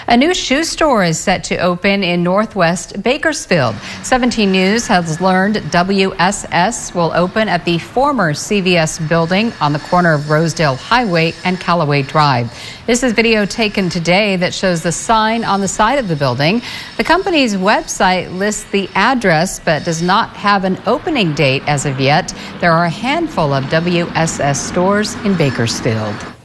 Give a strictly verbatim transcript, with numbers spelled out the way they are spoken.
A new shoe store is set to open in Northwest Bakersfield. seventeen News has learned W S S will open at the former C V S building on the corner of Rosedale Highway and Callaway Drive. This is video taken today that shows the sign on the side of the building. The company's website lists the address but does not have an opening date as of yet. There are a handful of W S S stores in Bakersfield.